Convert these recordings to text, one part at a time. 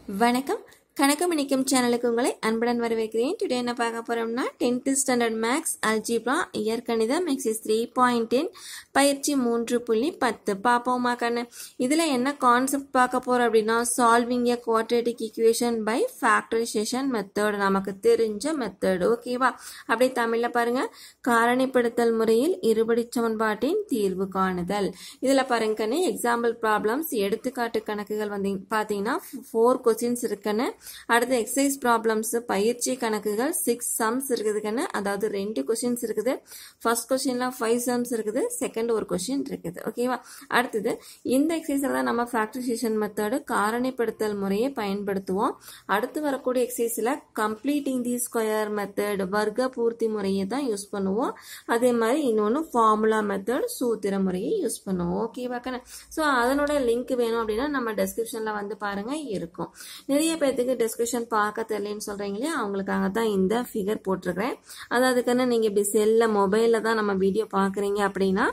வணக்கம் கணக்கமணிக்கும் சேனலுக்கு உங்களை அன்புடன் வரவேற்கிறேன். டுடே என்ன பார்க்க போறோம்னா 10th ஸ்டாண்டர்ட் மேக்ஸ் அல்ஜிப்ரா இயற்கணிதம் எக்ஸைஸ் 3.10 பயிற்சி 3.10 பாப்போமா கண்ணு. இதுல என்ன கான்செப்ட் பார்க்க போறோம் அப்படின்னா solving a quadratic equation by factorisation method, நமக்கு தெரிஞ்ச மெத்தட். ஓகேவா? அப்படியே தமிழ்ல பாருங்க, காரணிப்படுத்தல் முறையில் இருபடி சமன்பாட்டின் தீர்வு காணுதல். இதுல பாருங்க கண்ணு, எக்ஸாம்பிள் ப்ராப்ளம்ஸ் எடுத்துக்காட்டு கணக்குகள் வந்து பாத்தீங்கன்னா 4 கொஸ்டின்ஸ் இருக்குன்னு. அடுத்து எக்ஸசைஸ் ப்ராப்ளம்ஸ் பயிற்சி கணக்குகள் 6 சம்ஸ் இருக்குதுன்னு, அதாவது 2 கொஸ்டின்ஸ் இருக்குது. ஃபர்ஸ்ட் கொஸ்டின்ல 5 சம்ஸ் இருக்குது, செகண்ட் ஒரு கொஸ்டின் இருக்குது. ஓகேவா? அடுத்தது இந்த எக்ஸசைஸ்ல தான் நம்ம ஃபேக்டரைசேஷன் மெத்தட் காரணிப்படுத்தல் முறையை பயன்படுத்துவோம். அடுத்து வரக்கூடிய எக்ஸசைஸ்ல கம்ப்ளீட்டிங் தி ஸ்கொயர் மெத்தட் வர்க்க பூர்த்தி முறையை தான் யூஸ் பண்ணுவோம். அதே மாதிரி இன்னொன்னு ஃபார்முலா மெத்தட் சூத்திர முறையை யூஸ் பண்ணுவோம். ஓகேவா கண்ணு? ஸோ அதனோட லிங்க் வேணும் அப்படின்னா நம்ம டெஸ்கிரிப்ஷன்ல வந்து பாருங்க இருக்கும். நிறைய பேருக்கு டிஸ்கஷன் பார்க்க தெரியலன்னு சொல்றீங்க இல்லையா, அவங்களுக்காக தான் இந்த ஃபிகர் போட்டிருக்கிறேன். அதாவதுக்கான நீங்க இப்படி செல்ல மொபைல்ல தான் நம்ம வீடியோ பாக்குறீங்க அப்படின்னா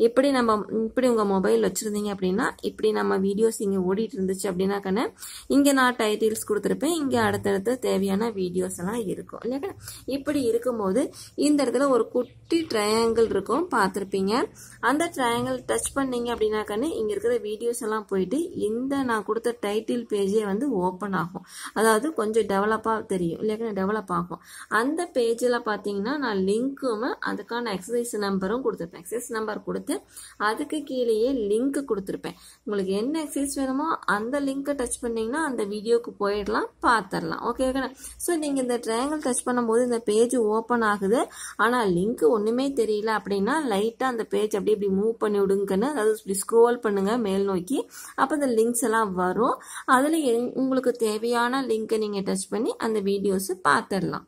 இப்படி உங்க மொபைல் வச்சிருந்தீங்க அப்படின்னா இப்படி நம்ம வீடியோஸ் இங்க ஓடிட்டு இருந்துச்சு அப்படின்னா கண்ணு, இங்க நான் டைட்டில்ஸ் கொடுத்துருப்பேன், இங்க அடுத்தடுத்து தேவையான வீடியோஸ் எல்லாம் இருக்கும் இல்லையா. இப்படி இருக்கும்போது இந்த இடத்துல ஒரு குட்டி ட்ரையாங்கிள் இருக்கும், பார்த்திருப்பீங்க. அந்த ட்ரையாங்கிள் டச் பண்ணீங்க அப்படின்னா கண்ணு, இங்க இருக்கிற வீடியோஸ் எல்லாம் போயிட்டு இந்த நான் கொடுத்த டைட்டில் பேஜே வந்து ஓப்பன் ஆகும். அதாவது கொஞ்சம் டெவலப்பா தெரியும் இல்லையா, டெவலப் ஆகும். அந்த பேஜ்ல பாத்தீங்கன்னா நான் லிங்க்கும் அதுக்கான எக்ஸசைஸ் நம்பரும் கொடுத்துருப்பேன். எக்ஸசைஸ் நம்பர் கொடுத்து அதுக்கு கீழேயே லிங்க் கொடுத்துருப்பேன். உங்களுக்கு என்ன எக்ஸசைஸ் வேணுமோ அந்த லிங்க் டச் பண்ணீங்கன்னா அந்த வீடியோக்கு போயிடலாம், பார்த்துடலாம். ஓகே. ஸோ நீங்க இந்த ட்ரையாங்கிள் டச் பண்ணும்போது இந்த பேஜ் ஓப்பன் ஆகுது, ஆனா லிங்க் ஒண்ணுமே தெரியல அப்படின்னா லைட்டா அந்த பேஜ் அப்படி இப்படி மூவ் பண்ணி விடுங்கன்னு, அதாவது இப்படி ஸ்க்ரோல் பண்ணுங்க மேல் நோக்கி, அப்ப இந்த லிங்க்ஸ் எல்லாம் வரும். அதுல உங்களுக்கு தேவையான லிங்கை நீங்க டச் பண்ணி அந்த வீடியோஸ் பார்த்துடலாம்.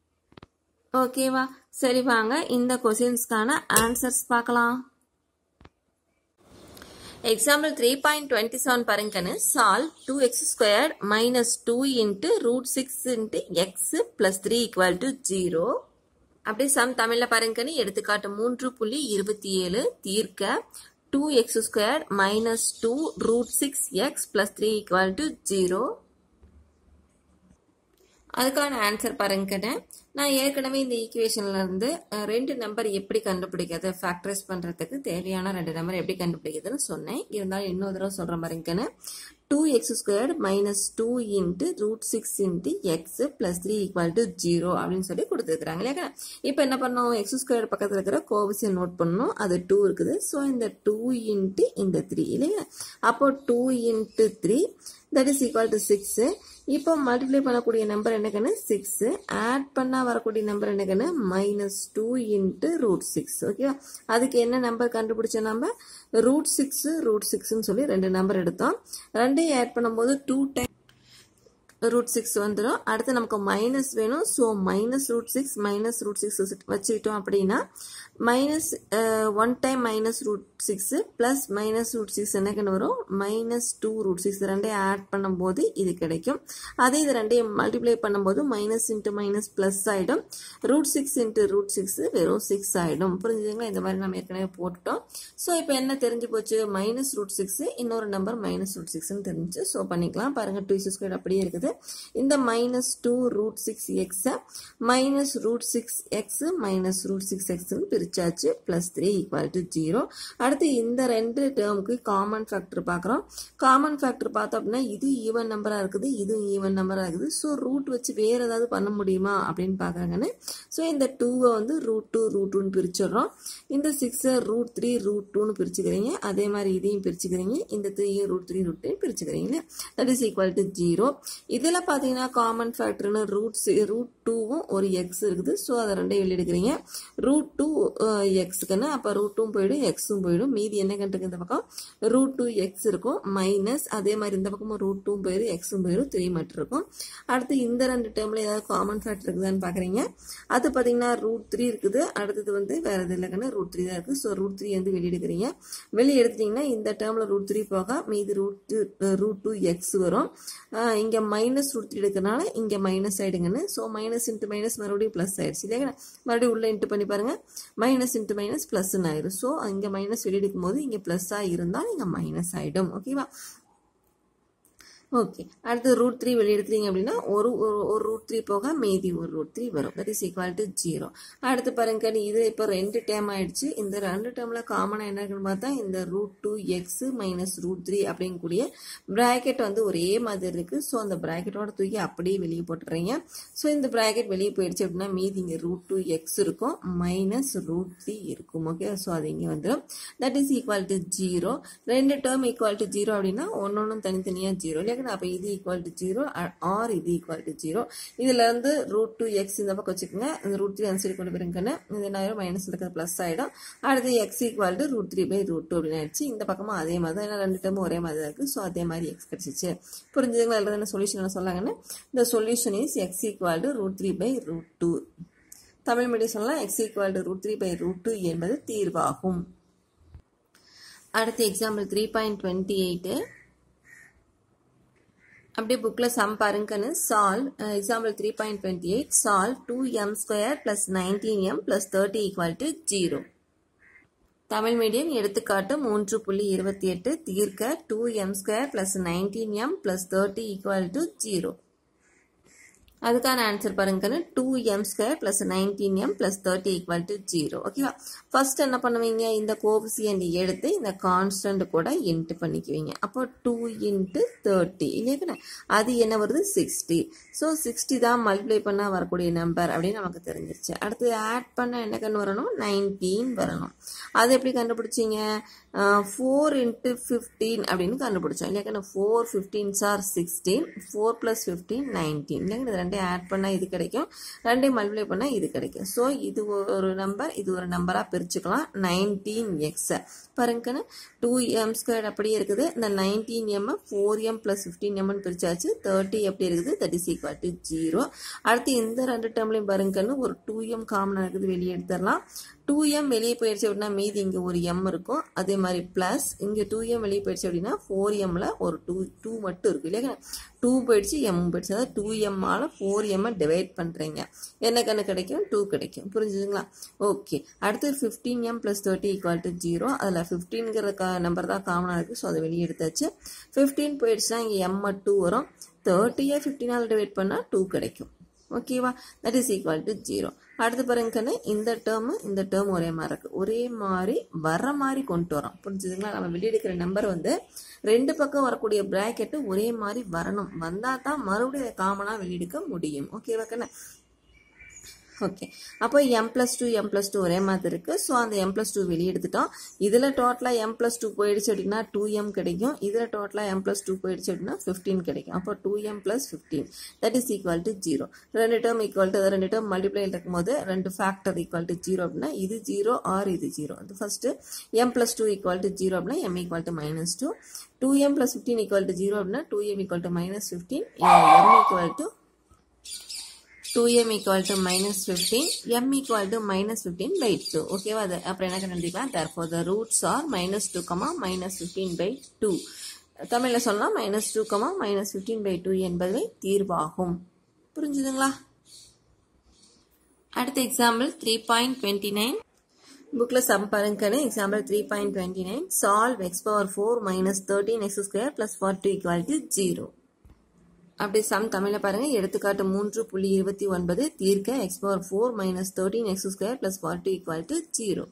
ஓகேவா? சரி, வாங்க இந்த கொஸ்டின்ஸ்க்கான ஆன்சர்ஸ் பார்க்கலாம். எக்ஸாம்பிள் 3.27 பாருங்கன்னு, solve 2x² minus 2 into √6 into x plus 3 equal to 0. அப்படி சம் தமிழ்ல பாருங்கன்னு, எடுத்துக்காட்டு 3.27 தீர்க்க 2x² minus 2 √6x plus 3 equal to 0. அதுக்கான ஆன்சர் பாருங்கன்னு, நான் ஏற்கனவே இந்த ஈக்குவேஷன்ல இருந்து 2 நம்பர் எப்படி கண்டுபிடிக்கிறது, ஃபேக்டரைஸ் பண்றதுக்கு தேவையான 2 நம்பர் எப்படி கண்டுபிடிக்கிறதுன்னு சொன்னேன். இருந்தாலும் இன்னொரு தடவை சொல்ற மாதிரிங்கன்னு, 2x² minus 2 into √6 into x plus 3 equal to 0 அப்படின்னு சொல்லி கொடுத்துருக்காங்க இல்லையா. இப்போ என்ன பண்ணோம், x² பக்கத்தில் இருக்கிற கோவிஷன் நோட் பண்ணணும், அது 2 இருக்குது. ஸோ இந்த 2 into இந்த 3 இல்லையா, அப்போ 2 into 3 that is equal to 6. இப்போ மல்டிப்ளை பண்ணக்கூடிய நம்பர் என்னக்கன்னு 6, ஆட் பண்ணா வரக்கூடிய நம்பர் என்னக்கன்னு -2 into √6. ஓகேவா? அதுக்கு என்ன நம்பர் கண்டுபிடிச்ச நம்ம √6 சொல்லி 2 நம்பர் எடுத்தோம். 2 ஆட் பண்ணும்போது 2 டைம் √6 வந்துடும். அடுத்து நமக்கு மைனஸ் வேணும். ஸோ -√6 வச்சுக்கிட்டோம் அப்படின்னா -1 டைம் -√6 பிளஸ் -√6 என்னன்னு வரும் -2√6. 2 ஆட் பண்ணும்போது இது கிடைக்கும். அதே இது 2 மல்டிப்ளை பண்ணும்போது மைனஸ் இன்ட்டு மைனஸ் பிளஸ் ஆயிடும். √6 into √6 வெறும் 6 ஆயிடும். புரிஞ்சுதுங்களா? இந்த மாதிரி நம்ம ஏற்கனவே போட்டுட்டோம். ஸோ இப்போ என்ன தெரிஞ்சு போச்சு, -√6 இன்னொரு நம்பர் -√6 தெரிஞ்சு. ஸோ பண்ணிக்கலாம். பாருங்க 2x² அப்படியே இருக்குது. இந்த -2√6x -√6x -√6x பிரிச்சாச்சு, plus 3 equal to 0. அடுத்து இந்த 2 டேர்முக்கு காமன் ஃபேக்டர் பார்க்குறோம். காமன் ஃபேக்டர் பார்த்தோம் அப்படின்னா இது ஈவன் நம்பரா இருக்குது, இதுவும் ஈவன் நம்பரா இருக்குது. ஸோ ரூட் வச்சு வேற ஏதாவது பண்ண முடியுமா அப்படின்னு பார்க்குறாங்கன்னு. ஸோ இந்த 2 வந்து √2 பிரிச்சிடுறோம். இந்த 6 √3 √2 பிரிச்சுக்கிறீங்க. அதே மாதிரி இதையும் பிரிச்சுக்கிறீங்க. இந்த 3 √3 பிரிச்சுக்கிறீங்க. That is equal to 0. இதுல பாத்தீங்கன்னா காமன் ஃபேக்டர்னு √2வும் ஒரு எக்ஸ் இருக்குது. ஸோ அதை 2 வெளியெடுக்கிறீங்க. √2xக்குன்னு அப்ப √2 போயிடும், எக்ஸும் போயிடும். மீதி என்ன கண்டுக்கு இந்த பக்கம் √2x இருக்கும் மைனஸ், அதே மாதிரி இந்த பக்கமும் √2 போயிடும், எக்ஸும் போயிடும், 3 மட்டும் இருக்கும். அடுத்து இந்த 2 டேர்ம்ல ஏதாவது காமன் ஃபேக்டர் இருக்குதான்னு பாக்குறீங்க. அது பாத்தீங்கன்னா √3 இருக்குது. அடுத்தது வந்து வேற எது இல்லைன்னு √3 தான் இருக்கு. ஸோ √3 வந்து வெளியெடுக்கிறீங்க. வெளியே எடுத்துட்டீங்கன்னா இந்த டேர்ம்ல √3 போக மீதி √2x வரும். இங்க -√3 எடுக்கிறதுனால இங்க மைனஸ் ஆயிடுங்கன்னு. ஸோ மைனஸ் இன்ட்டு மைனஸ் மறுபடியும் பிளஸ் ஆயிடுச்சு இல்லையா. மறுபடியும் உள்ள இன்ட்டு பண்ணி பாருங்க, மைனஸ் இன்ட்டு மைனஸ் பிளஸ் ஆயிடும். ஸோ இங்க மைனஸ் வெளியெடுக்கும் போது இங்க பிளஸ் இருந்தால் இங்க மைனஸ் ஆயிடும். ஓகேவா? ஓகே, அடுத்து ரூட் 3 வெளியே எடுக்கிறீங்க அப்படின்னா ஒரு ரூட் 3 போக மீதி ஒரு ரூட் 3 வரும். That is equal to 0. அடுத்து பாருங்க, இது இப்போ 2 டேர்ம் ஆயிடுச்சு. இந்த 2 டேர்மில் காமனாக என்ன இருக்குன்னு பார்த்தா இந்த ரூட் 2x மைனஸ் ரூட் 3 அப்படிங்கக்கூடிய ப்ராக்கெட் வந்து ஒரே மாதிரி இருக்கு. ஸோ அந்த ப்ராக்கெட்டோட தூக்கி அப்படியே வெளியே போட்டுறீங்க. ஸோ இந்த ப்ராக்கெட் வெளியே போயிடுச்சு அப்படின்னா மீதி இங்கே ரூட் 2x இருக்கும் மைனஸ் ரூட் 3 இருக்கும். ஓகே, ஸோ அது இங்கே வந்துடும். That is equal to 0. 2 term equal to 0 அப்படின்னா ஒன்னொன்னும் தனித்தனியாக 0 இல்லையா? அப்போ இது ஈக்குவல் டு 0 ஆர் இது ஈக்குவல் டு 0. இதுல இருந்து ரூட் 2x இந்த பக்கம் வச்சுக்கோங்க. இந்த ரூட் 3 அந்த சைடு கொண்டு போயிருக்கேன்னு இது என்ன ஆயிரும், மைனஸ் இருக்கிறது பிளஸ் ஆயிடும். அடுத்து x equal to root 3 by root 2 அப்படின்னு ஆயிடுச்சு. இந்த பக்கமும் அதே மாதிரி தான், ஏன்னா 2 டேர்மும் ஒரே மாதிரி தான் இருக்கு. ஸோ அதே மாதிரி x கிடைச்சிச்சு. புரிஞ்சுதுங்களா? இல்லை என்ன சொல்யூஷன் என்ன சொல்லாங்கன்னு, இந்த solution is x equal to root 3 by root 2. Tamil medium சொல்லலாம் x equal to root 3 by root 2 என்பது தீர்வாகும். அடுத்து எக்ஸாம்பிள் 3.28. அப்படியே புக்ல சம் பாருங்கன்னு, solve example 3.28 solve 2m square plus 19m plus 30 equal to 0. Tamil medium எடுத்துக்காட்டு 3.28 தீர்க்க 2m square plus 19m plus 30 equal to 0. அதுக்கான ஆன்சர் பாருங்கன்னு, 2m square plus 19m plus 30 equal to 0. ஓகேவா? ஃபர்ஸ்ட் என்ன பண்ணுவீங்க, இந்த கோஎஃபிஷியன்ட் எடுத்து இந்த கான்ஸ்டன்ட் கூட இன்ட்டு பண்ணிக்குவீங்க. அப்போ 2 இன்ட்டு 30 இல்லையா? அது என்ன வருது, 60. ஸோ 60 தான் மல்டிப்ளை பண்ணா வரக்கூடிய நம்பர் அப்படின்னு நமக்கு தெரிஞ்சிருச்சு. அடுத்து ஆட் பண்ண என்ன கண்ணு வரணும், 19 வரணும். அது எப்படி கண்டுபிடிச்சிங்க, 4 இன்ட்டு 15 அப்படின்னு கண்டுபிடிச்சோம் இல்லையா? 4 15s are 16, 4 plus 15 19 இல்லைங்க? ரெண்டையும் ஆட் பண்ணா இது கிடைக்கும், ரெண்டையும் மல்டிப்ளை பண்ணா இது கிடைக்கும். ஸோ இது ஒரு நம்பர், இது ஒரு நம்பரா பிரிச்சுக்கலாம். 19x பாருங்கன்னு, 2m ஸ்கொயர் அப்படியே இருக்குது. இந்த 19m 4m plus 15m பிரிச்சாச்சு. 30 எப்படி இருக்குது, தட் இஸ் ஈக்குவல் டு 0. அடுத்து இந்த 2 டேர்ம்லையும் பாருங்கன்னு ஒரு 2m காமனா இருக்குது, வெளியே எடுத்துடலாம். 2m வெளியே போயிடுச்சு அப்படின்னா மீதி இங்க ஒரு m இருக்கும். அதே மாதிரி பிளஸ் இங்க 2m வெளியே போயிடுச்சு அப்படின்னா 4mல ஒரு 2 மட்டும் இருக்கு இல்லையா? 2 போயிடுச்சு, m போயிடுச்சு. அதாவது 2m ஆல 4m டிவைட் பண்றீங்க. என்ன கண்ணு கிடைக்கும், 2 கிடைக்கும். புரிஞ்சுதுங்களா? ஓகே, அடுத்து 15m பிளஸ் 30 ஈக்குவல் டு 0. அதுல 15ங்கிற நம்பர் தான் காமனா இருக்கு. ஸோ அதை வெளியே எடுத்தாச்சு. 15 போயிடுச்சுன்னா இங்க m மட்டும் வரும். 30 15 ஆல் டிவைட் பண்ணா 2 கிடைக்கும். ஓகேவா? That is equal to 0. அடுத்து பாருங்கன்னு, இந்த டேர்ம் ஒரே மாதிரி இருக்கு. ஒரே மாதிரி வர மாதிரி கொண்டு வரோம். புரிஞ்சுதுங்களா? நம்ம வெளியெடுக்கிற நம்பர் வந்து 2 பக்கம் வரக்கூடிய பிராக்கெட் ஒரே மாதிரி வரணும். வந்தா தான் மறுபடியும் காமனா வெளியெடுக்க முடியும். ஓகேவா கண்ணா? ஓகே, அப்போ m plus 2 ஒரே மாதிரி இருக்கு. ஸோ அந்த m plus 2 வெளியே எடுத்துட்டோம். இதுல டோட்டலா m plus 2 போயிடுச்சு அப்படின்னா 2m கிடைக்கும். இதுல டோட்டலா m plus 2 போயிடுச்சு அப்படின்னா 15 கிடைக்கும். அப்போ 2m plus 15 that is equal to 0. 2 term equal to 2 term multiply இருக்கும்போது 2 ஃபேக்டர் ஈக்குவல் டு 0 அப்படின்னா இது 0 ஆர் இது 0. அது first m plus 2 equal to 0 அப்படின்னா m equal to minus 2. 2m plus 15 equal to 0 அப்படின்னா 2m equal to minus 15. m equal to 2m equal to minus 15, m equal to minus 15 by 2. Okay, அப்புறம் என்ன கண்டுபிடிக்கலாம், therefore the roots are minus 2, minus 15 by 2. தமிழ்ல சொல்லலாம் minus 2, minus 15 by 2 என்பது தீர்வாகும். புரிஞ்சுதுங்களா? அடுத்த எக்ஸாம்பிள் 3.29. புக்ல சம் பாருங்க. Example 3.29 solve x power 4 minus 13x square plus 42 equal to 0. அப்படி சம் தமிழ்ல பாருங்க. எடுத்துக்காட்டு 3.29 தீர்க்க x power 4 minus 13x square plus 42 equal to 0.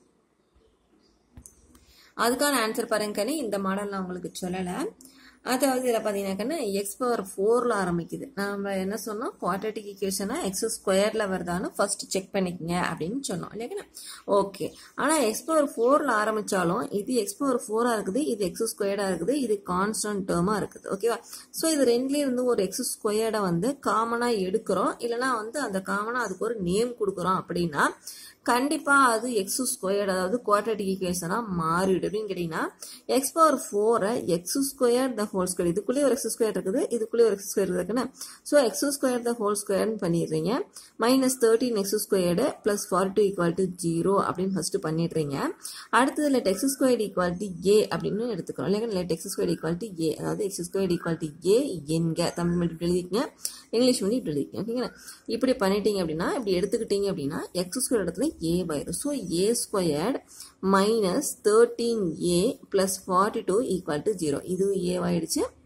அதுக்கான ஆன்சர் பாருங்க. இந்த மாடல் நான் உங்களுக்கு சொல்லல. அதாவது இதில் பார்த்தீங்கன்னாக்கன்னா எக்ஸ் பவர் 4ல் ஆரம்பிக்குது. நம்ம என்ன சொன்னோம், குவாட்ரேட்டிக் ஈக்குவேஷனை எக்ஸ் ஸ்கொயர்ல வருதான்னு ஃபர்ஸ்ட் செக் பண்ணிக்கங்க அப்படின்னு சொன்னோம் இல்லையா? ஓகே, ஆனால் எக்ஸ் பவர் 4ல் ஆரம்பிச்சாலும் இது எக்ஸ் பவர் 4ஆ இருக்குது, இது எக்ஸ் ஸ்கொயர்டா இருக்குது, இது கான்ஸ்டன்ட் டேர்மா இருக்குது. ஓகேவா? ஸோ இது ரெண்டுலேயே இருந்து ஒரு எக்ஸ் ஸ்கொயர்டை வந்து காமனா எடுக்கிறோம், இல்லைன்னா வந்து அந்த காமனா அதுக்கு ஒரு நேம் கொடுக்குறோம் அப்படின்னா கண்டிப்பா அது எக்ஸ் ஸ்கொயர்டு, அதாவது குவாட்ரேட்டிக் ஈக்குவேஷனா மாறிடு. அப்படின்னு கேட்டீங்கன்னா x power 4 x square the whole square, இதுக்குள்ளே ஒரு எக்ஸ் ஸ்கொயர் இருக்குது, இதுக்குள்ளே ஒரு எக்ஸ் ஸ்கொயர் இருக்குன்னா so x square the whole ஸ்கொயர்னு பண்ணிடுறீங்க. Minus 13 x squared plus 42 equal to 0 அப்படின்னு ஃபர்ஸ்ட் பண்ணிடுறீங்க. அடுத்தது let x square equal to a அப்படின்னு எடுத்துக்கிறோம் இல்லையா? Let x square equal to a, அதாவது எக்ஸ் ஸ்கொயர் ஈக்குவல் டு ஏ என்க. தமிழ் மட்டும் எழுதிக்கங்க, இங்கிலீஷ் வந்து இப்படி எழுதிக்கங்க. ஓகேங்களா? இப்படி பண்ணிட்டீங்க அப்படின்னா, இப்படி எடுத்துக்கிட்டீங்க அப்படின்னா எக்ஸ் ஸ்கொயர் இடத்துல ஏ ஆயிரும். So a squared minus 13a plus 42 equal to 0. இது ஏ ஆயிடுச்சு,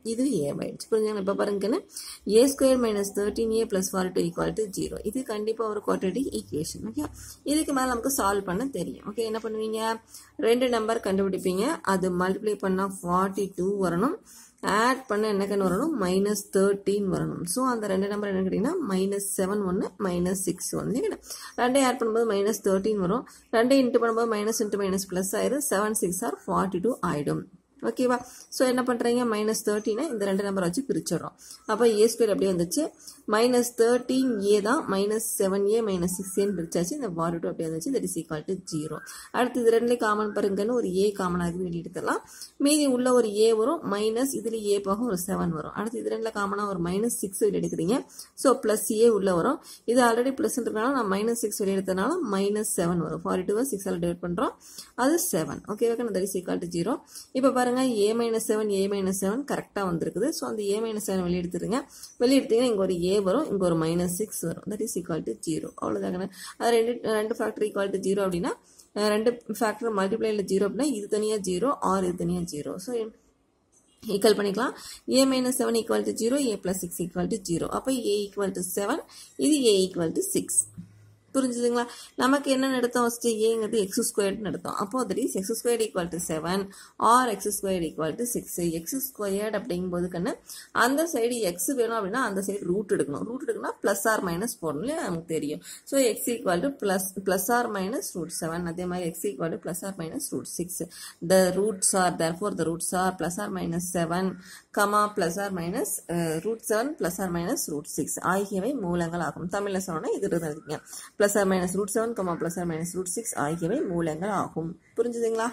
இது a ஆயிடுச்சு. புரிஞ்சுங்களா? இப்போ பாருங்க a square minus 13a plus 42 equal to 0. இது கண்டிப்பா ஒரு quadratic equation. ஓகே, இதுக்கு மேல நமக்கு சால்வ் பண்ண தெரியும். ஓகே, என்ன பண்ணுவீங்க, ரெண்டு நம்பர் கண்டுபிடிப்பீங்க, அது மல்டிப்ளை பண்ணா 42 வரணும், ஆட் பண்ண என்னக்கன்னு வரணும், -13 வரணும். ஸோ அந்த ரெண்டு நம்பர் என்ன கேட்டீங்கன்னா -7 ஒன்று -6 ஒன்று. ரெண்டே ஆட் பண்ணும்போது -13 வரும், ரெண்டே இன்ட்டு பண்ணும்போது -× ப்ளஸ் ஆயிரும், 7 6 ஆர் 42 ஆயிடும். ஓகேவா? ஸோ என்ன பண்ணுறீங்க, -13 இந்த ரெண்டு நம்பரை வச்சு பிரிச்சிடறோம். அப்போ a ஸ்கொயர் அப்படியே வந்துச்சு, -13a தான், -7a -6a பிரிச்சாச்சு, இந்த 42 அப்படியே வந்துச்சு, தட் இஸ் ஈக்குவல் டு 0. அடுத்து இது ரெண்டுலேயே காமன் பாருங்கன்னு ஒரு a காமனாக வெளியிடலாம், மீதி உள்ள ஒரு a வரும், மைனஸ் இதில் a போக ஒரு 7 வரும். அடுத்து இது ரெண்டுல காமனாக ஒரு -6 வெளியே எடுக்கிறீங்க, ஸோ ப்ளஸ் a உள்ள வரும், இது ஆல்ரெடி ப்ளஸ் இருக்கிறனால நான் -6 வெளியே எடுத்தனால -7 வரும். 42 6 டிவைட் பண்ணுறோம், அது 7. Okay, that is equal to 0. இப்போ பாருங்க a -7 கரெக்டா வந்திருக்குது. சோ அந்த a -7 வெளிய எடுத்துருங்க, வெளிய எடுத்தீங்கன்னா இங்க ஒரு a வரும், இங்க ஒரு -6 வரும், தட் இஸ் ஈக்குவல் டு 0. அவ்வளவுதாங்க. அது ரெண்டு ஃபேக்டர் ஈக்குவல் டு 0 அப்படின்னா ரெண்டு ஃபேக்டர் மல்டிப்ளைல 0 அப்படின்னா இது தனியா 0 ஆர் இது தனியா 0. சோ ஈக்குவல் பண்ணிக்கலாம். a -7 equal to 0, a + 6 equal to 0. அப்ப a ஈக்குவல் டு 7, இது a ஈக்குவல் டு 6. புரிஞ்சுதுங்களா? நமக்கு என்ன எடுத்தோம், ஃபர்ஸ்ட் ஏங்கிறது x ஸ்கொயர்ட்னு எடுத்தோம். அப்போ that is x square equal to 7 or x square equal to 6. x squared அப்படிங்கும்போது கண்ணு அந்த சைடு x வேணும் அப்படின்னா அந்த சைடு ரூட் எடுக்கணும். ரூட் எடுக்கணும்னா பிளஸ் ஆர் மைனஸ் போடணும், நமக்கு தெரியும். So x equal to plus or minus √7. அதே மாதிரி x equal to plus or minus √6. The roots are therefore the roots are plus or minus 7, plus or minus √7 plus or minus √6 ஆகியவை மூலங்கள் ஆகும். தமிழ்ல சொன்னா இது எழுதிங்க, plus or minus √7, plus or minus √6 ஆகியவை மூலங்கள் ஆகும். புரிஞ்சுதுங்களா?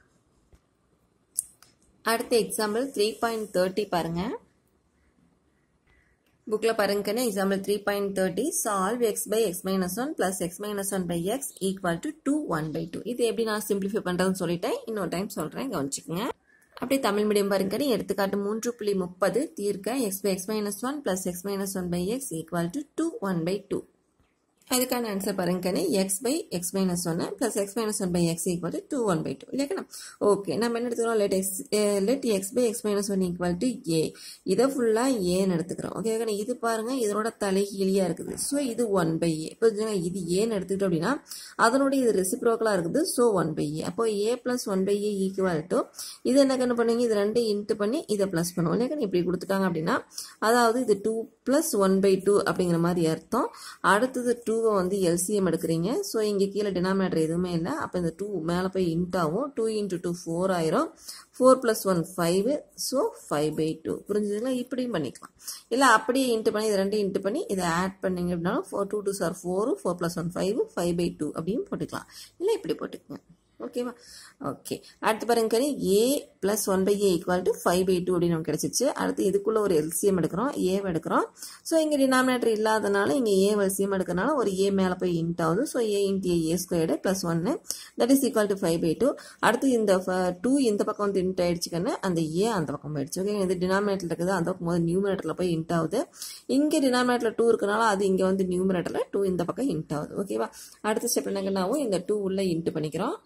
அடுத்த எக்ஸாம்பிள் 3.30 பாருங்க. புக்ல பாருங்க, example 3.30 solve x by x minus 1 plus x minus 1 by x equal to 2 1/2. இது எப்படி நான் சிம்பிளிஃபை பண்றதுன்னு சொல்லிட்டேன், இன்னொரு டைம் சொல்றேன், கவனிச்சுக்கங்க. அப்படியே தமிழ் மீடியம் பாருங்க, எடுத்துக்காட்டு 3.30 தீர்க்க x by x minus 1 plus x minus 1 by x equal to 2 1/2. அதுக்கான ஆன்சர் பாருங்க, x by x minus 1 plus x minus 1 by x equal to 2 1/2 இல்லையா? ஓகே, நம்ம என்ன எடுத்துக்கிறோம், let x by x minus 1 equal to a. இதை ஃபுல்லா ஏன்னு எடுத்துக்கிறோம். ஓகே, இது பாருங்க இதனோட தலைகீழியா இருக்குது. ஸோ இது 1/a. இப்போ இது ஏன்னு எடுத்துக்கிட்டோம் அப்படின்னா அதனோட இது ரெசிப்ரோக்கலா இருக்குது. So 1/a. அப்போ a plus 1/a equal to இது என்ன கண்ணு பண்ணுவீங்க, இது ரெண்டு இன்ட்டு பண்ணி இதை பிளஸ் பண்ணுவோம். இல்லையா? இப்படி கொடுத்துட்டாங்க அப்படின்னா அதாவது இது 2 plus 1/2 அப்படிங்கிற மாதிரி அர்த்தம். அடுத்தது 2 வந்து LCM எடுக்கிறீங்க. ஸோ இங்கே கீழே டினாமினேட்டர் எதுவுமே இல்லை, அப்போ இந்த 2 மேலே போய் இன்ட் ஆகும். 2 × 2 4 ஆயிரும், 4 + 1 5, ஸோ 5/2. புரிஞ்சுதுங்களா? இப்படியும் பண்ணிக்கலாம். இல்லை அப்படியே இன்ட்டு பண்ணி இது ரெண்டு இன்ட்டு பண்ணி இதை ஆட் பண்ணீங்க அப்படின்னா 4 2 2 are 4, 4 + 1 5, 5/2 அப்படின்னு போட்டுக்கலாம். இல்லை இப்படி போட்டுக்கோங்க. ஓகேவா? ஓகே, அடுத்து பாருங்க, a plus 1/a equal to 5/2 அப்படின்னு நமக்கு கிடைச்சிச்சு. அடுத்து இதுக்குள்ள ஒரு LCM எடுக்கிறோம், a எடுக்கிறோம். ஸோ இங்க டினாமினேட்டர் இல்லாதனால இங்க a LCM எடுக்கிறனால ஒரு a மேல போய் இன்ட் ஆகுது. So a × a squared plus 1 that is equal to 5/2. அடுத்து இந்த 2 இந்த பக்கம் வந்து இன்ட் ஆயிடுச்சுக்கன்னு அந்த a அந்த பக்கம் போயிடுச்சு. ஓகே, இது டினாமினேட்டர் இருக்குது, அந்த பக்கம் போது நியூமினேட்டர்ல போய் இன்ட் ஆகுது. இங்க டினாமினேட்டர்ல 2 இருக்கனால அது இங்க வந்து நியூமினேட்டர்ல 2 இந்த பக்கம் இன்ட் ஆகுது. ஓகேவா? அடுத்த ஸ்டெப் என்னங்கன்னாவும் இந்த 2 உள்ள இன்ட் பண்ணிக்கிறோம்.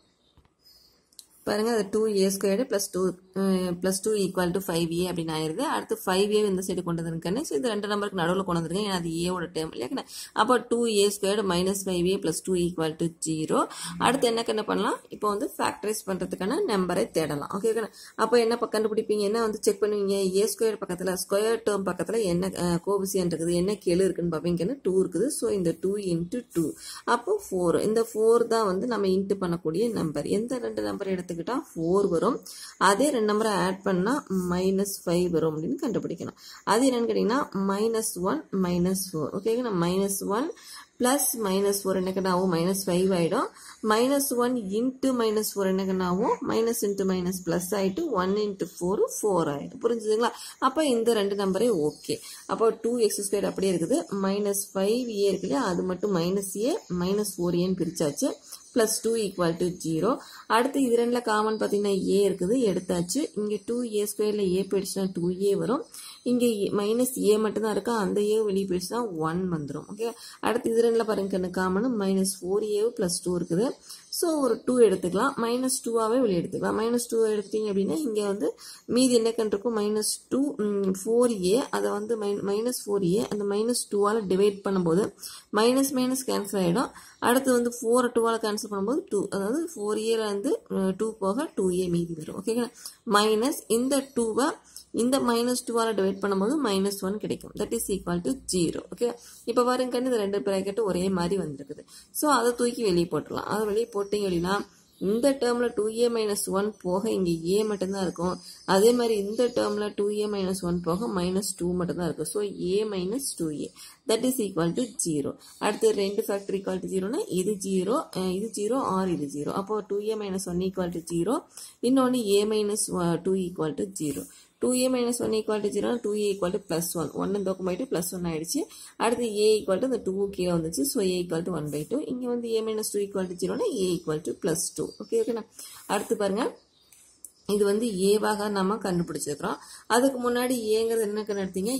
பாருங்க, அது 2a squared plus 2 equal to 5a அப்படின்னு ஆயிருது. அடுத்து 5a இந்த சைடு கொண்டு வந்துருக்கேன். ஸோ இது ரெண்டு நம்பருக்கு நடுவில் கொண்டு வந்துருக்கேன், ஏன்னா அது ஏவோட டேர்ம் இல்லையா? அப்போ 2a squared minus 5a plus 2 equal to 0. அடுத்து என்ன பண்ணலாம், இப்போ வந்து ஃபேக்டரைஸ் பண்றதுக்கான நம்பரை தேடலாம். ஓகே, அப்போ என்ன கண்டுபிடிப்பீங்க, என்ன வந்து செக் பண்ணுவீங்க, a ஸ்கொயர் பக்கத்தில் ஸ்கொயர் டேர்ம் பக்கத்தில் என்ன கோபிசியன்ட் இருக்குது, என்ன கெழு இருக்குன்னு பார்ப்பீங்கன்னா 2 இருக்குது. ஸோ இந்த 2 × 2 அப்போ 4. இந்த 4 தான் வந்து நம்ம இன்ட்டு பண்ணக்கூடிய நம்பர். எந்த ரெண்டு நம்பர் எடுத்துக்கிட்டா 4 வரும், அதே ரெண்டு நம்பரை ஆட் பண்ணா -5 வரும் அப்படின்னு கண்டுபிடிக்கணும். அது என்னன்னு கேட்டீங்கன்னா -1 -4. ஓகே, -1 plus -4 என்னக்கனாவும் -5 ஆயிடும். -1 into -4 என்னக்கனாவும் மைனஸ் இன்ட்டு மைனஸ் பிளஸ் ஆயிட்டு 1 × 4 4 ஆயிடும். புரிஞ்சுதுங்களா? அப்போ இந்த ரெண்டு நம்பரே ஓகே. அப்போ 2x² அப்படியே இருக்குது, -5a இருக்கு இல்லையா, அது மட்டும் -a -4a பிரிச்சாச்சு. plus 2 equal to 0. அடுத்து இது ரெண்டுல காமன் பார்த்தீங்கன்னா a இருக்குது, எடுத்தாச்சு. இங்க 2a ஸ்கொயர்ல a போயிடுச்சுன்னா 2a வரும். இங்க மைனஸ் a மட்டும் தான் இருக்கா, அந்த a வெளியே போயிடுச்சுன்னா 1 வந்துடும். ஓகே, அடுத்து இது ரெண்டுல பாருங்க காமன் -4a + 2 இருக்குது. ஸோ ஒரு 2 எடுத்துக்கலாம். மைனஸ் 2ஆகவே வெளியே எடுத்துக்கலாம். மைனஸ் 2 எடுத்தீங்க அப்படின்னா இங்கே வந்து மீதி என்ன கண்டிருக்கும் மைனஸ் 2 4a அதை வந்து மைனஸ் 4a அந்த மைனஸ் 2ஆல் டிவைட் பண்ணும்போது மைனஸ் மைனஸ் கேன்சல் ஆகிடும். அடுத்து வந்து 4 2ஆல் கேன்சல் பண்ணும்போது 2 அதாவது 4a வந்து 2 போக 2a மீதி வரும். ஓகேங்களா? மைனஸ் இந்த 2வை இந்த மைனஸ் 2ஆல் டிவைட் பண்ணும்போது மைனஸ் 1 கிடைக்கும். That is equal to 0. Okay, இப்போ பாருங்க இந்த ரெண்டு ப்ராக்கெட்டும் ஒரே மாதிரி வந்துருக்குது. ஸோ அதை தூக்கி வெளியே போட்டுடலாம். அதை வெளியே போட்டீங்க அப்படின்னா இந்த டேர்ம்ல 2a மைனஸ் 1 போக இங்கே a மட்டும்தான் இருக்கும். அதே மாதிரி இந்த டேர்ம்ல 2a மைனஸ் 1 போக மைனஸ் 2 மட்டும்தான் இருக்கும். So a minus 2a that is equal to 0. அடுத்து ரெண்டு ஃபேக்டர் ஈக்குவல் டு 0னா இது 0 ஆர் இது 0. அப்போ 2a மைனஸ் 1 ஈக்குவல் டு 0. இன்னொன்று a minus 2 equal to 0. 2a minus 1 equal to 0 2a equal to plus 1 1 இந்த பக்கம் போயிட்டு plus 1 ஆயிடுச்சு. அடுத்து a equal to இந்த 2 கீழே வந்துச்சு. So a equal to 1/2. இங்கே வந்து a minus 2 equal to 0 a equal to plus 2. ஓகேண்ணா? அடுத்து பாருங்க இது வந்து ஏவாக நம்ம கண்டுபிடிச்சிருக்கிறோம். அதுக்கு முன்னாடி ஏங்கிறது என்ன எடுத்தீங்க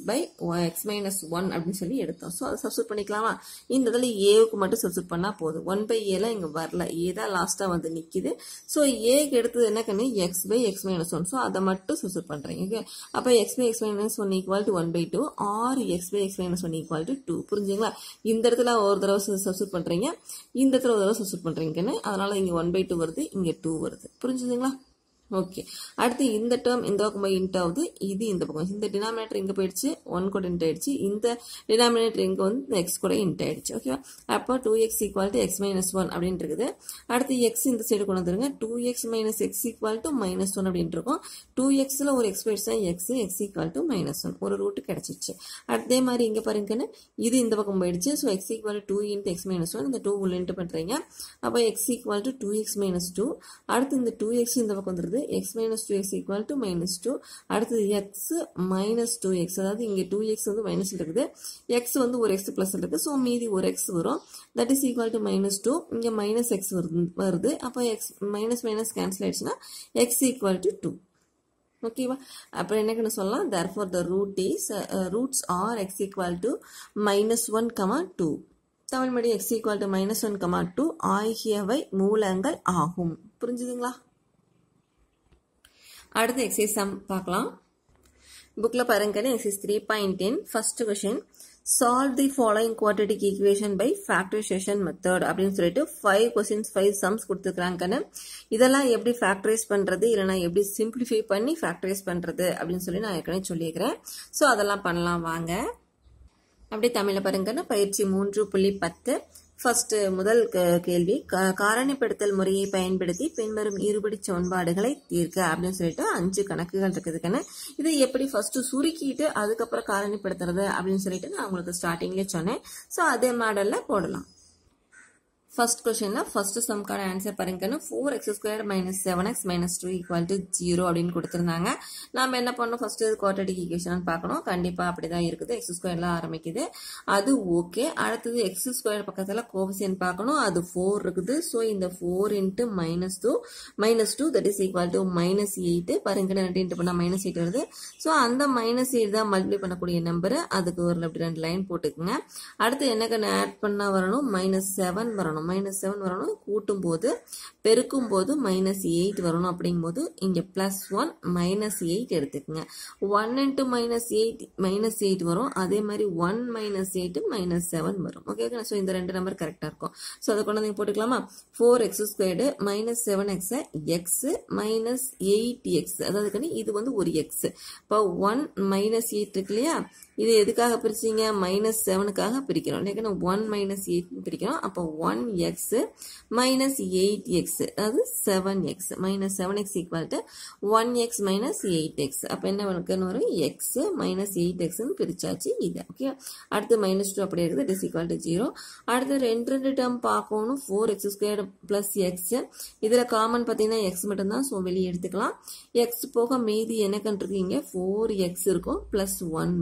x minus 1 அப்படின்னு சொல்லி எடுத்தோம். ஸோ அதை சப்ஸ்டிட் பண்ணிக்கலாமா? இந்த இதில் ஏவுக்கு மட்டும் சப்ஸ்டிட் பண்ணால் போதும். 1/a இங்கே வரல, ஏ தான் லாஸ்ட்டாக வந்து நிற்கிது. ஸோ ஏக்கு எடுத்தது என்ன கண்ணு x minus 1. ஸோ அதை மட்டும் சப்ஸ்டிட் பண்ணுறீங்க. ஓகே, அப்போ x minus 1 equal to 1/2 or x minus 1 equal to 2. புரிஞ்சுங்களா? இந்த இடத்துல ஒரு தடவை சப்ஸ்டிட் பண்ணுறீங்க, இந்த இடத்துல ஒரு தடவை சப்ஸ்டிட் பண்ணுறீங்கன்னு. அதனால இங்கே 1/2 வருது, இங்கே 2 வருது. புரிஞ்சுதுங்களா? ஓகே, அடுத்து இந்த டேர்ம் இந்த பக்கம் போய் இன்ட் ஆகுது, இது இந்த பக்கம் இந்த டினாமினேட்டர் இங்கே போயிடுச்சு, 1 கூட இன்ட் ஆயிடுச்சு. இந்த டினாமினேட்டர் இங்கே வந்து எக்ஸ் கூட இன்ட் ஆயிடுச்சு. ஓகேவா? அப்போ 2x equal to X minus 1 அப்படின்னு இருக்குது. அடுத்து எக்ஸ் இந்த சைடு கொண்டு வந்துருங்க. 2x minus x equal to minus 1 அப்படின்னு இருக்கும். 2xல ஒரு எக்ஸ் போயிடுச்சா எக்ஸ் ஈக்குவல் டு மைனஸ் 1 ஒரு ரூட்டு கிடைச்சிச்சு. அதே மாதிரி இங்கே பாருங்கன்னு இது இந்த பக்கம் போயிடுச்சு. So x equal to 2 into x minus 1 இந்த 2 உள்ள இன்ட்டு பண்ணுறீங்க. அப்போ X equal to 2x minus 2. அடுத்து இந்த 2x இந்த பக்கம் வந்துருது. x minus 2x equal to minus 2. அடுத்தது x minus 2x, அதாவது இங்கே 2x வந்து மைனஸ் இருக்குது, x வந்து ஒரு x பிளஸ் இருக்குது. ஸோ மீதி ஒரு x வரும். That is equal to minus 2. இங்கே மைனஸ் x வருது. அப்போ எக்ஸ் மைனஸ் மைனஸ் கேன்சல் ஆயிடுச்சுன்னா x ஈக்குவல் டு 2. ஓகேவா? அப்புறம் என்ன சொல்லலாம்? therefore the roots are x equal to minus 1, 2. Tamil மொழி x equal to minus 1, 2 ஆகியவை மூலங்கள் ஆகும். புரிஞ்சுதுங்களா? அடுத்து எக்ஸைஸ் சம் பார்க்கலாம். புக்கில் பாருங்க exercise 3.10 first question solve the following quadratic equation by factorisation method அப்படின்னு சொல்லிட்டு 5 கொஸ்டின்ஸ் 5 சம்ஸ் கொடுத்துருக்காங்க. இதெல்லாம் எப்படி ஃபேக்டரைஸ் பண்றது இல்லைனா எப்படி சிம்பிளிஃபை பண்ணி ஃபேக்டரைஸ் பண்றது அப்படின்னு சொல்லி நான் ஏற்கனவே சொல்லியிருக்கிறேன். ஸோ அதெல்லாம் பண்ணலாம் வாங்க. அப்படியே தமிழில் பாருங்கன்னா பயிற்சி 3.10 ஃபர்ஸ்ட் முதல் கேள்வி காரணிப்படுத்தல் முறையை பயன்படுத்தி பின்வரும் இருபடி சமன்பாடுகளை தீர்க்க அப்படின்னு சொல்லிட்டு 5 கணக்குகள் இருக்குதுக்குன்னு. இதை எப்படி ஃபர்ஸ்ட் சுருக்கிட்டு அதுக்கப்புறம் காரணிப்படுத்துறது அப்படின்னு சொல்லிட்டு நான் உங்களுக்கு ஸ்டார்டிங்லேயே சொன்னேன். ஸோ அதே மாடல்ல போடலாம். ஃபர்ஸ்ட் கொஸ்டின்ல ஃபர்ஸ்ட் சம்கான ஆன்சர் பாருங்கன்னா 4x square minus 7x minus 2 equal to 0 அப்படின்னு கொடுத்துருந்தாங்க. நாம என்ன பண்ணோம்? ஃபர்ஸ்ட் குவாட்ரேட்டிக் ஈக்குவேஷன் பார்க்கணும். கண்டிப்பா அப்படிதான் இருக்குது. எக்ஸ் ஸ்கொயர்ல ஆரம்பிக்குது, அது ஓகே. அடுத்தது எக்ஸ் ஸ்கொயர் பக்கத்துல கோஎஃபிஷியன்ட் பார்க்கணும், அது 4 இருக்குது. ஸோ இந்த 4 into minus 2 that is equal to minus 8. பாருங்க 2 இன்ட்டு பண்ணா மைனஸ் 8 வருது. ஸோ அந்த மைனஸ் 8 தான் மல்டிப்ளை பண்ணக்கூடிய நம்பர். அதுக்கு ஒரு அப்படி 2 லைன் போட்டுக்குங்க. அடுத்து என்ன ஆட் பண்ணா வரணும்? மைனஸ் 7 வரணும். மைனஸ் 7 வரணும். கூட்டும் போது பெருக்கும் போது மைனஸ் 8 வரணும். அப்படிங்கும் போது இங்க பிளஸ் 1 மைனஸ் 8 எடுத்துக்கங்க. 1 இன்ட்டு மைனஸ் 8 வரும். அதே மாதிரி 1 மைனஸ் 8 மைனஸ் 7 வரும். ஓகே, ஸோ இந்த 2 நம்பர் கரெக்டா இருக்கும். ஸோ அதை கொண்டு வந்து போட்டுக்கலாமா? 4x squared minus 7x X minus 8x, அதாவது இது வந்து ஒரு எக்ஸ். இப்போ 1 மைனஸ் 8 இருக்கு இல்லையா, இது எதுக்காக பிரிச்சிங்க? மைனஸ் 7க்காக பிரிக்கிறோம். 1 மைனஸ் 8 பிரிக்கிறோம். அப்போ 1x மைனஸ் 8x, அதாவது 7x minus 7x equal to 1x minus 8x. அப்போ என்ன வரும்? x மைனஸ் 8x பிரிச்சாச்சு இது. ஓகே, அடுத்து மைனஸ் 2 அப்படியே இருக்குது. It is equal to 0. அடுத்து ரெண்டு டேர்ம் பார்க்கணும். 4x ஸ்கொயர் பிளஸ் எக்ஸ், இதுல காமன் பார்த்தீங்கன்னா எக்ஸ் மட்டும்தான். ஸோ வெளியே எடுத்துக்கலாம். எக்ஸ் போக மீதி என்ன கண்டிருக்கீங்க? 4x இருக்கும் பிளஸ் 1 வரும். இல்லைங்க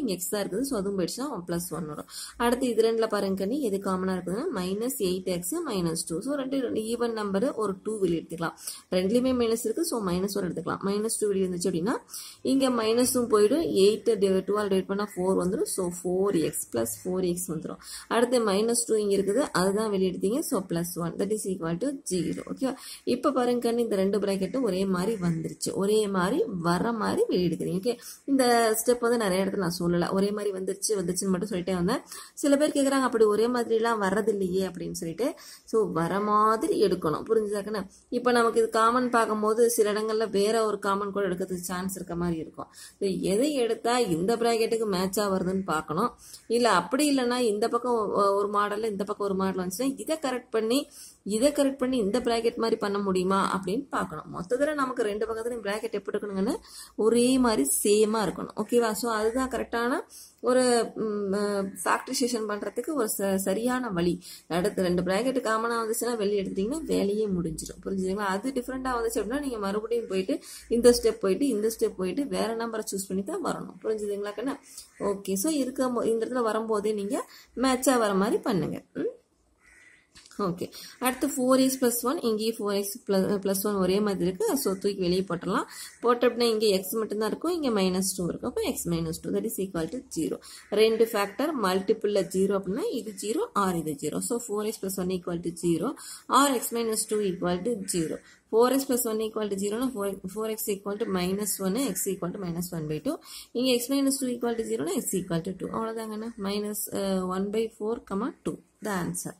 இங்கே எக்ஸ் தான் இருக்குது. ஸோ அதுவும் போயிடுச்சுன்னா +1 வரும். அடுத்து இது ரெண்டில் பாருங்க கண்ணி எது காமனாக இருக்குதுன்னா -8x -2. ஸோ ரெண்டு ஈவன் நம்பர் ஒரு 2 வெளியே எடுத்துக்கலாம். ரெண்டுலேயுமே மைனஸ் இருக்குது. ஸோ -1 எடுத்துக்கலாம். -2 வெளியே இருந்துச்சு அப்படின்னா இங்கே மைனஸும் போயிடும். 8 12 டிவைட் பண்ணால் 4 வந்துடும். ஸோ 4x + 4x வந்துடும். அடுத்து -2 இங்கே இருக்குது. அதுதான் வெளியே எடுத்தீங்க. So +1 that is equal to 0. Okay, இப்போ பாருங்க கண்ணு இந்த ரெண்டு ப்ராக்கெட்டும் ஒரே மாதிரி வந்துருச்சு. ஒரே மாதிரி வர மாதிரி வெளியே எடுக்கிறீங்க. ஓகே, இந்த ஸ்டெப் வந்து நிறைய இடத்துல நான் சொல்லலை. ஒரே மாதிரி வந்துருச்சுன்னு மட்டும் சொல்லிட்டே வந்தேன். சில பேர் கேட்குறாங்க அப்படி ஒரே மாதிரிலாம் வர்றது இல்லையே அப்படின்னு சொல்லிட்டு. ஸோ வர மாதிரி எடுக்கணும். புரிஞ்சுதாக்கண்ணே? இப்போ நமக்கு இது காமன் பார்க்கும்போது சில இடங்கள்ல வேற ஒரு காமன் கூட எடுக்கிறதுக்கு சான்ஸ் இருக்க மாதிரி இருக்கும். எதை எடுத்தா இந்த ப்ராக்கெட்டுக்கு மேட்சா வருதுன்னு பார்க்கணும். இல்லை அப்படி இல்லைன்னா இந்த பக்கம் ஒரு மாடல்ல இந்த பக்கம் ஒரு மாடல் வந்துச்சுன்னா இதை கரெக்ட் பண்ணி இந்த பிராக்கெட் மாதிரி பண்ண முடியுமா அப்படின்னு பார்க்கணும். மொத்தத்தில் நமக்கு ரெண்டு பக்கத்துலையும் பிராக்கெட் எப்படி இருக்கணுங்கன்னு ஒரே மாதிரி சேமா இருக்கணும். ஓகேவா? ஸோ அதுதான் கரெக்டான ஒரு ஃபேக்டரைசேஷன் பண்றதுக்கு ஒரு சரியான வழி. அடுத்து ரெண்டு பிராக்கெட் காமனா வந்துச்சுன்னா வெளியே எடுத்துட்டீங்கன்னா வேலையே முடிஞ்சிடும். புரிஞ்சுங்களா? அது டிஃப்ரெண்டா வந்துச்சு அப்படின்னா நீங்க மறுபடியும் போயிட்டு இந்த ஸ்டெப் போயிட்டு வேற நம்பரை சூஸ் பண்ணி தான் வரணும். புரிஞ்சுதுங்களா கண்ணா? ஓகே, ஸோ இந்த இடத்துல வரும்போதே நீங்க மேட்சா வர மாதிரி பண்ணுங்க. ஓகே, அடுத்து 4x + 1 இங்கேயும் 4x + 1 ஒரே மாதிரி இருக்கு. ஸோ தூக்கி வெளியே போட்டுடலாம். போட்டோம்னா இங்கே எக்ஸ் மட்டும்தான் இருக்கும், இங்கே -2 இருக்கும். அப்போ x - 2 that is equal to 0. ரெண்டு ஃபேக்டர் மல்டிபிள் 0 அப்படின்னா இது 0 ஆர் இது 0. So 4x + 1 equal to 0 or x - 2 equal to 0. 4x + 1 equal to 0னா 4x equal to -1 x equal to -1/2. இங்கே x - 2 ஈக்குவல் டு 0னா x ஈக்குவல் டு 2. அவ்வளோதாங்கண்ணா. -1/4, 2 the answer.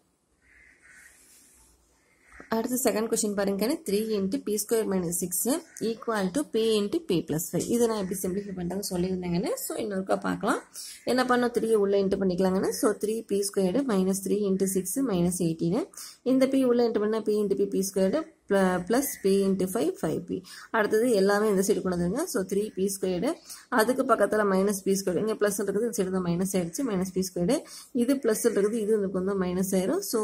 அடுத்து second question பாருங்க. 3 × p² - 6 equal to p × p + 5. இதை நான் எப்படி simplify பண்ணுறது சொல்லியிருந்தேங்கன்னு. ஸோ இன்னொருக்கா பார்க்கலாம். என்ன பண்ணோம்? 3 உள்ள இன்ட்டு பண்ணிக்கலாங்கன்னு. So 3p² - 3 × 6 -18. இந்த p உள்ள இன்ட்டு பண்ணால் p × p² plus p × 5 5p. அடுத்தது எல்லாமே இந்த சைடு கொண்டு வந்துருங்க. ஸோ 3p², அதுக்கு பக்கத்தில் -p². இங்கே ப்ளஸ் இருக்குது, இந்த சைடு தான் மைனஸ் ஆயிடுச்சு. -p², இது ப்ளஸ் இருக்குது, இது வந்து கொஞ்சம் மைனஸ் ஆயிரும். ஸோ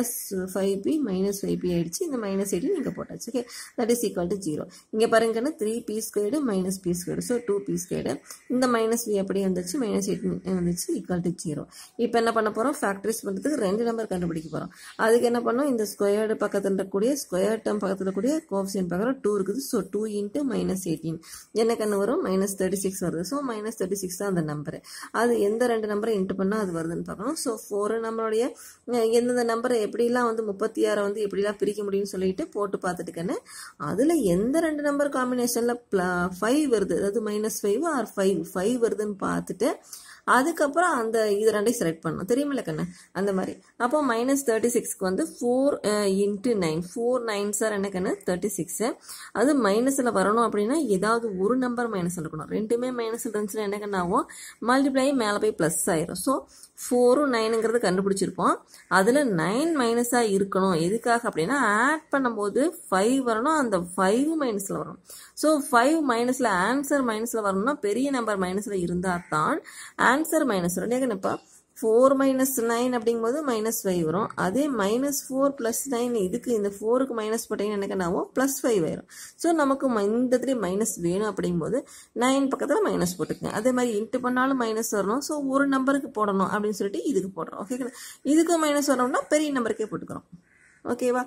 +5p -5p ஆயிடுச்சு. இந்த -8 நீங்கள் போட்டாச்சு. Okay, that is equal to 0. இங்கே பாருங்கன்னா 3p² - p². So 2p². இந்த -v எப்படி வந்துச்சு? -8 வந்துச்சு, ஈக்குவல் டு 0. இப்போ என்ன பண்ண போகிறோம்? ஃபேக்டரைஸ் பண்ணுறதுக்கு ரெண்டு நம்பர் கண்டுபிடிக்க போகிறோம். அதுக்கு என்ன பண்ணோம்? இந்த ஸ்கொயர்டு பக்கத்தில் இருக்கக்கூடிய ஸ்கொயர் டேர்ம் பக்கத்தில் கூடிய கோஎஃபிஷியன்ட் பக்கம் 2 இருக்குது. ஸோ 2 × -18 என்ன கண்ணு வரும்? -36 வருது. ஸோ -36 தான் அந்த நம்பரு. அது எந்த ரெண்டு நம்பரை இன்ட்டு பண்ணால் அது வருதுன்னு பார்க்கணும். ஸோ 4 நம்மளுடைய எந்தெந்த நம்பரை எப்படிலாம் வந்து 36 வந்து எப்படிலாம் பிரிக்க முடியும்னு சொல்லிட்டு போட்டு பார்த்துட்டுக்கன்னு அதில் எந்த ரெண்டு நம்பர் காம்பினேஷனில் 5 வருது, அதாவது -5 ஆர் 5 வருதுன்னு பார்த்துட்டு அதுக்கப்புறம் அந்த இது ரெண்டையும் செலக்ட் பண்ணணும். தெரியுமில்ல கண்ணு? அந்த மாதிரி. அப்போ -36க்கு வந்து 4 × 9 4 9s என்ன கண்ணு? 36. அது மைனஸில் வரணும் அப்படின்னா ஏதாவது ஒரு நம்பர் மைனஸில் இருக்கணும். ரெண்டுமே மைனஸ் இருந்துச்சுன்னா என்ன கண்ணு ஆகும்? மல்டிப்ளை மேலே போய் ப்ளஸ் ஆயிரும். ஸோ 4 9ங்கிறது கண்டுபிடிச்சிருப்போம். அதில் 9 மைனஸாக இருக்கணும். எதுக்காக அப்படின்னா ஆட் பண்ணும்போது 5 வரணும், அந்த 5 மைனஸில் வரணும். ஸோ 5 மைனஸில் ஆன்சர் மைனஸில் வரணும்னா பெரிய நம்பர் மைனஸில் இருந்தால் தான் ஆன்சர் மைனஸ் வரும். ஏன்னா 4 - 9 அப்படிங்கும்போது -5 வரும். அதே -4 + 9 இதுக்கு இந்த 4க்கு மைனஸ் போட்டீங்கன்னா என்ன ஆகும்? +5 ஆயிரும். ஸோ நமக்கு இந்த இடத்துல மைனஸ் வேணும் அப்படிங்கும்போது 9 பக்கத்தில் மைனஸ் போட்டுக்கங்க. அதே மாதிரி இன்ட்டு பண்ணாலும் மைனஸ் வரணும். ஸோ ஒரு நம்பருக்கு போடணும் அப்படின்னு சொல்லிட்டு இதுக்கு போடுறோம். ஓகேங்களா? இதுக்கு மைனஸ் வரணும்னா பெரிய நம்பருக்கே போட்டுக்கிறோம். ஓகேவா?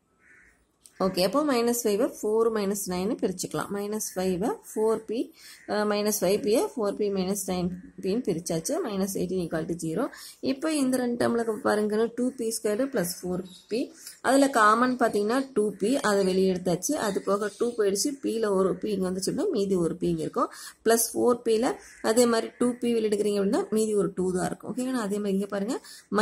ஓகே, அப்போ -5 4 - 9 பிரிச்சுக்கலாம். -5 4p -5p 4p - 9p பிரிச்சாச்சு. -18 = 0. இப்போ இந்த ரெண்டு டேர்மில் பாருங்க 2p² + 4p. அதில் காமன் பார்த்தீங்கன்னா 2p, அதை வெளியே எடுத்தாச்சு. அது போக 2 போயிடுச்சு. pயில் ஒரு p இங்கே வந்துச்சுன்னா மீதி ஒரு p இங்கே இருக்கும். ப்ளஸ் 4pயில் அதே மாதிரி 2p வெளியே எடுக்கிறீங்க அப்படின்னா மீதி ஒரு 2 தான் இருக்கும். ஓகேங்களா? அதே மாதிரி இங்கே பாருங்க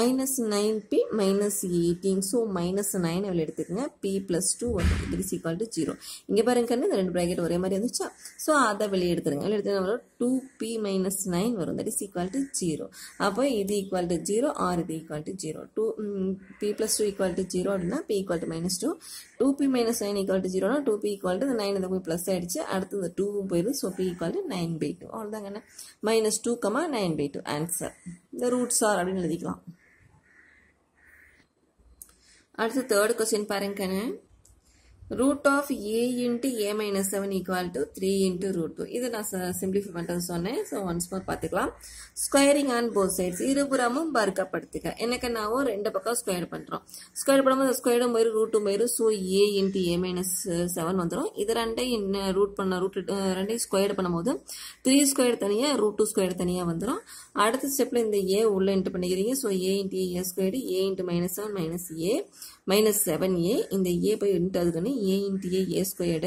-9p -18. ஸோ -9 வெளியே எடுத்துக்கோங்க. p + 2 this is equal to 0. இங்க பாருங்க இந்த ரெண்டு பிராக்கெட் ஒரே மாதிரி வந்துச்சா? சோ அத வெளிய எடுத்துருங்க. வெளிய எடுத்தா வரும் 2p - 9 வரும். that is equal to 0. அப்போ இது equal to 0 or இது equal to 0. 2p + 2 equal to 0 அப்படினா p equal to -2. 2p - 9 equal to 0 னா 2p equal to 9 இந்த போய் பிளஸ் ஆயிடுச்சு. அடுத்து இந்த 2 போயிடும். So p equal to 9/2. அவ்வளவுதாங்க. -2, 9/2 ஆன்சர். the roots are அப்படினு எழுதிக்கலாம். அடுத்து தேர்ட் क्वेश्चन பாருங்க. root of a into a minus 7 equal to 3 into root 2. இது நான் simplify பண்றது சொன்னேன். So once more பார்த்துக்கலாம். Squaring on both sides. இருபுறமும் வர்க்கப்படுத்துக. எனக்கு நான் ரெண்டு பக்கம் ஸ்கொயர் பண்றோம். ஸ்கொயர் பண்ணும்போது ஸ்கொயரும் போயிரு ரூட்டும் போயிரு. So a into a minus 7 வந்துடும். இது ரெண்டையும் ரூட் பண்ண ரெண்டையும் ஸ்கொயர் பண்ணும்போது 3 ஸ்கொயர் தனியா ரூட் 2 ஸ்கொயர் தனியா வந்துடும். அடுத்த ஸ்டெப்ல இந்த a உள்ள இன்ட்டு பண்ணிக்கிறீங்க. So a into a square a into minus 7 minus a minus 7a இந்த a போய் இன்ட்டு அதுக்குன்னு a into a squared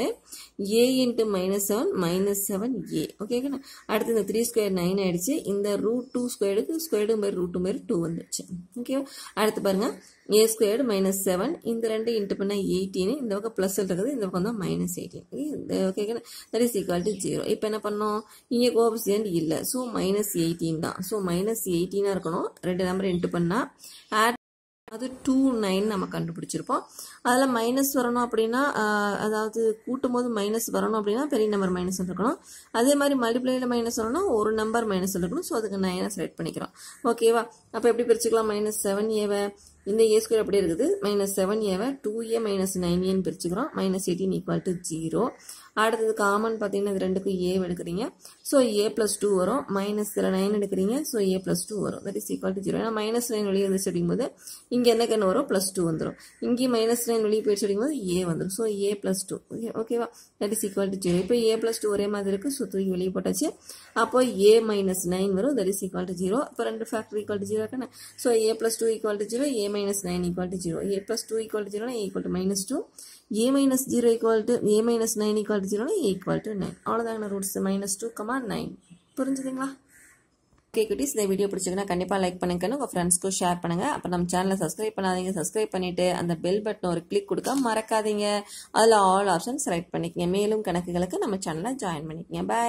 a into minus 7 minus 7a okay அடுத்து இந்த 3 ஸ்கொயர் 9 ஆயிடுச்சு இந்த ரூட் 2 ஸ்கொயருக்கு ஸ்கொயர்டு பை ரூட் 2 வந்துருச்சு ஓகே அடுத்து பாருங்க a squared minus 7 இந்த ரெண்டு இன்ட்டு பண்ண 18 இந்த பக்கம் பிளஸ் இருக்குது இந்த பக்கம் தான் minus 18 okay that is equal to 0 இப்போ என்ன பண்ணோம் இங்கே கோஎஃபிஷியன்ட் இல்லை ஸோ minus 18 தான் ஸோ minus 18 இருக்கணும் ரெண்டு நம்பர் இன்ட்டு பண்ணா add அது 2 9 நம்ம கண்டுபிடிச்சிருப்போம் அதுல மைனஸ் வரணும் அப்படினா அதாவது கூட்டும்போது மைனஸ் வரணும் அப்படினா பெரிய நம்பர் மைனஸ் இருக்கணும் அதே மாதிரி மல்டிப்ளைல மைனஸ் வரணும் ஒரு நம்பர் மைனஸ் இருக்கணும் சோ அதுக்கு 9 செலக்ட் பண்ணிக்கிறோம் ஓகேவா அப்ப எப்படி பிரிச்சுக்கலாம் -7a வை இந்த a ஸ்கொயர் அப்படியே இருக்குது -7a வை 2a - 9a ன்னு பிரிச்சுக்கிறோம் -18 = 0 அடுத்து காமன் பாத்தீங்கன்னா இது ரெண்டுக்கு a எடுக்கறீங்க சோ a + 2 வரும் -9 எடுக்கறீங்க சோ a + 2 வரும் that is equal to 0 ஏனா -9 வெளிய வந்து செடிக்கும்போது இங்க என்ன கண்ணு வரும் +2 வந்துரும் இங்க -9 வெளிய போய் செடிக்கும்போது a வந்துரும் சோ a + 2 ஓகேவா that is equal to 0 இப்போ a + 2 ஒரே மாதிரி இருக்கு சோ தூக்கி வெளிய போட்டாச்சு அப்போ a - 9 வரும் that is equal to 0 அப்ப ரெண்டு ஃபேக்டர் equal to 0 கண்ணா so a + 2 equal to 0 a - 9 equal to 0 a + 2 equal to 0 னா a equal to -2 a - 0 equal to a - 9 equal to 0 னா a equal to 9 அவ்வளவுதான் ரூட்ஸ் -2, 9 புரிஞ்சுதுங்களா okay குட்டீஸ் இந்த video பிடிச்சிருந்தா கண்டிப்பா லைக் பண்ணுங்க உங்க ஃப்ரெண்ட்ஸ்க்கு ஷேர் பண்ணுங்க அப்ப நம்ம சேனலை சப்ஸ்கிரைப் பண்ணாதீங்க சப்ஸ்கிரைப் பண்ணிட்டு அந்த பெல் பட்டன் ஒரு கிளிக் கொடுக்க மறக்காதீங்க அதுல ஆல் ஆப்ஷன் செலக்ட் பண்ணிக்கங்க மேலும் கணக்குகளுக்கு நம்ம சேனலை ஜாயின் பண்ணிக்கங்க பை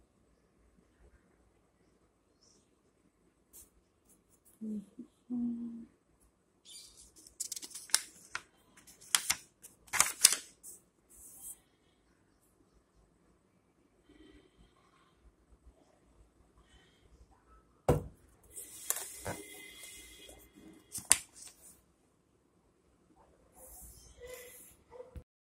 குட்டீஸ்